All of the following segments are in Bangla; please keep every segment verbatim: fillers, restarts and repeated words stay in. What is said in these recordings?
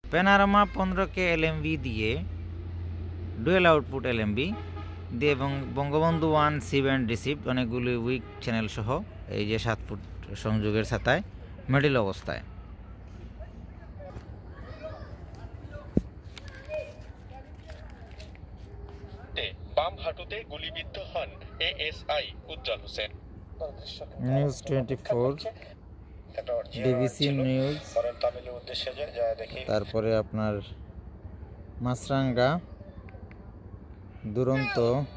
প্যানোরামা পনেরো কে এলএমভি দিয়ে ডুয়েল আউটপুট এলএমভি দিয়ে এবং Bangabandhu one C band receive অনেকগুলি উইক চ্যানেল সহ এই যে সাত ফুট সংযোগের ছাতায় মিডল অবস্থায়। বাম হাঁটুতে গুলিবিদ্ধ হন ASI Ujjwal Hossain. News twenty four, DBC news, তারপরে আপনার মাছরাঙ্গা, দুরন্ত,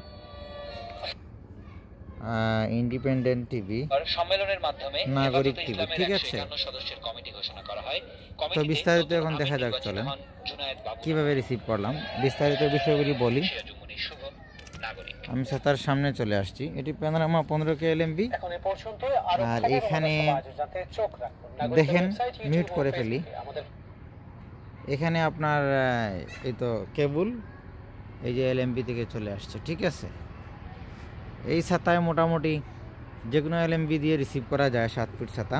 ইন্ডিপেন্ডেন্ট টিভি, সম্মেলনের মাধ্যমে নাগরিক টিভি। ঠিক আছে, সদস্যের কমিটি ঘোষণা করা হয়। তো বিস্তারিত এখন দেখা যাক, চলেন কিভাবে রিসিভ করলাম বিস্তারিত বিষয়গুলি বলি। আমি তার সামনে চলে আসছি। এটি প্যানোরামা পনেরো কে এলএমভি। আর এখানে দেখেন, মিউট করে ফেলি। এখানে আপনার এই তো কেবল এই যে এলএমভি থেকে চলে আসছে। ঠিক আছে, এই ছাতায় মোটামুটি যে কোনো এলএমভি দিয়ে রিসিভ করা যায়, সাত ফুট ছাতা।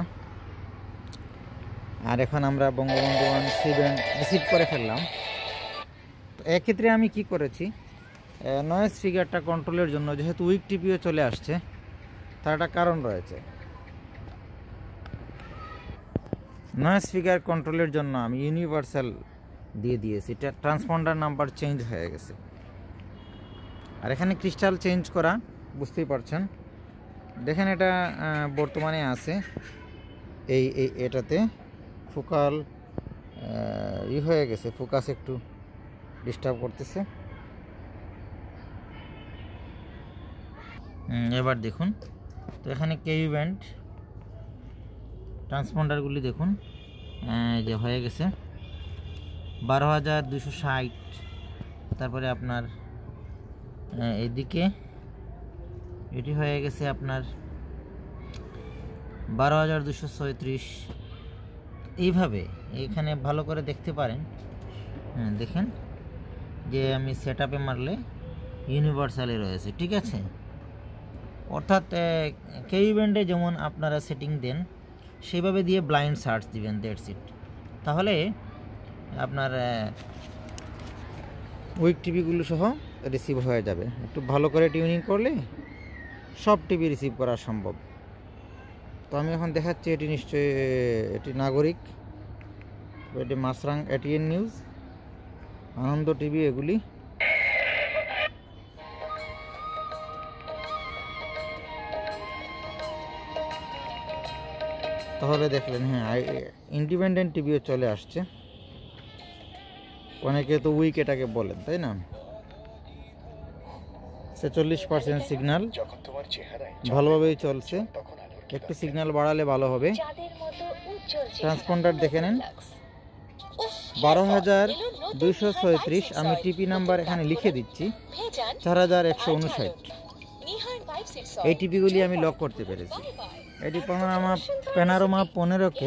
আর এখন আমরা Bangabandhu one C band receive করে ফেললাম। তো এক্ষেত্রে আমি কি করেছি, নয়েজ ফিগারটা কন্ট্রোলের জন্য, যেহেতু উইক টিপিও চলে আসছে, তার একটা কারণ রয়েছে। নয়েজ ফিগার কন্ট্রোলের জন্য আমি ইউনিভার্সাল দিয়ে দিয়েছি। এটা ট্রান্সপন্ডার নাম্বার চেঞ্জ হয়ে গেছে। আর এখানে ক্রিস্টাল চেঞ্জ করা, বুঝতেই পারছেন। দেখেন এটা বর্তমানে আছে এই এই এটাতে ফোকাল ই হয়ে গেছে, ফোকাস একটু ডিস্টার্ব করতেছে। এবার দেখুন, তো এখানে কেইউ ব্যান্ড ট্রান্সপন্ডারগুলি দেখুন যে হয়ে গেছে বারো হাজার দুশো ষাট। তারপরে আপনার এদিকে এটি হয়ে গেছে আপনার বারো হাজার দুশো ছয়ত্রিশ। এইভাবে এখানে ভালো করে দেখতে পারেন। হ্যাঁ, দেখেন যে আমি সেট আপে মারলে ইউনিভার্সালে রয়েছে। ঠিক আছে, অর্থাৎ কেইউ ব্যান্ডে যেমন আপনারা সেটিং দেন সেইভাবে দিয়ে ব্লাইন্ড সার্চ দিবেন, দ্যাটস ইট। তাহলে আপনার উইক টিভিগুলো সহ রিসিভ হয়ে যাবে। একটু ভালো করে টিউনিং করলে সব টিভি রিসিভ করা সম্ভব। তো আমি এখন দেখাচ্ছি, এটি নিশ্চয়ই এটি নাগরিক, এটি Maasranga, ATN news, Ananda TV, এগুলি। তাহলে দেখলেন, হ্যাঁ ইন্ডিপেন্ডেন্ট টিভিও চলে আসছে। অনেকে তো উইক এটাকে বলেন, তাই না? ছেচল্লিশ পার্সেন্ট সিগন্যাল ভালোভাবেই চলছে, একটু সিগন্যাল বাড়ালে ভালো হবে। ট্রান্সপন্ডার দেখে নেন, বারো হাজার দুইশো ছয়ত্রিশ। আমি টিপি নাম্বার এখানে লিখে দিচ্ছি, চার হাজার একশো উনষাট। এই টিপিগুলি আমি লক করতে পেরেছি। এটি প্যানোরামা প্যানোরামা পনেরো কে,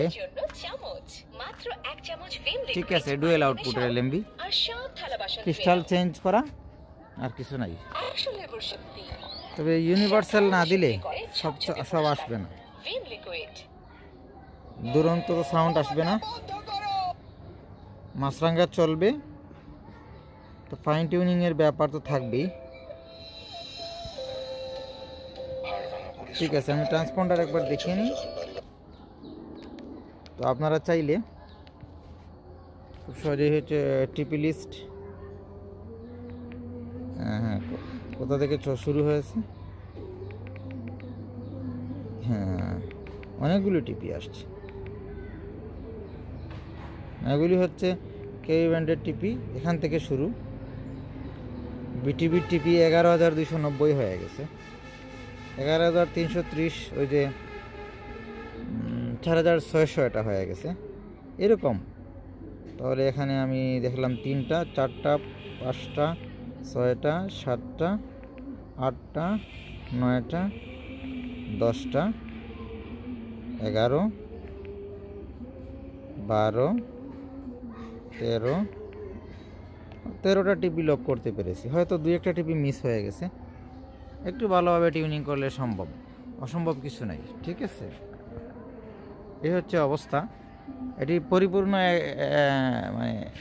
ঠিক আছে, ডুয়েল আউটপুটের এলএমভি, ক্রিস্টাল চেঞ্জ করা, আর কিছু নাই। তবে ইউনিভার্সাল না দিলে সব সব আসবে না, দুরন্ত সাউন্ড আসবে না। মাছরাঙ্গা চলবে, তো ফাইন টিউনিংয়ের ব্যাপার তো থাকবেই। ঠিক আছে, আমি ট্রান্সপন্ডার একবার দেখিয়ে নিই। তো আপনারা চাইলে খুব সহজেই হচ্ছে টিপি লিস্ট, হ্যাঁ হ্যাঁ কোথা থেকে শুরু হয়েছে, হ্যাঁ অনেকগুলো টিপি আসছে। এগুলি হচ্ছে কেইউ ব্যান্ডের টিপি, এখান থেকে শুরু। বিটিভির টিপি এগারো হাজার দুইশো নব্বই হয়ে গেছে, এগারো হাজার তিনশো ত্রিশ, ওই যে চার হাজার ছয়শো এটা হয়ে গেছে এরকম। তাহলে এখানে আমি দেখলাম তিনটা, চারটা, পাঁচটা, ছয়টা, সাতটা, আটটা, নয়টা, দশটা, এগারো, বারো, তেরো, তেরোটা টিপি লক করতে পেরেছি। হয়তো দুই একটা টিপি মিস হয়ে গেছে, একটু ভালোভাবে টিউনিং করলে সম্ভব, অসম্ভব কিছু নাই। ঠিক আছে, এই হচ্ছে অবস্থা। এটি পরিপূর্ণ মানে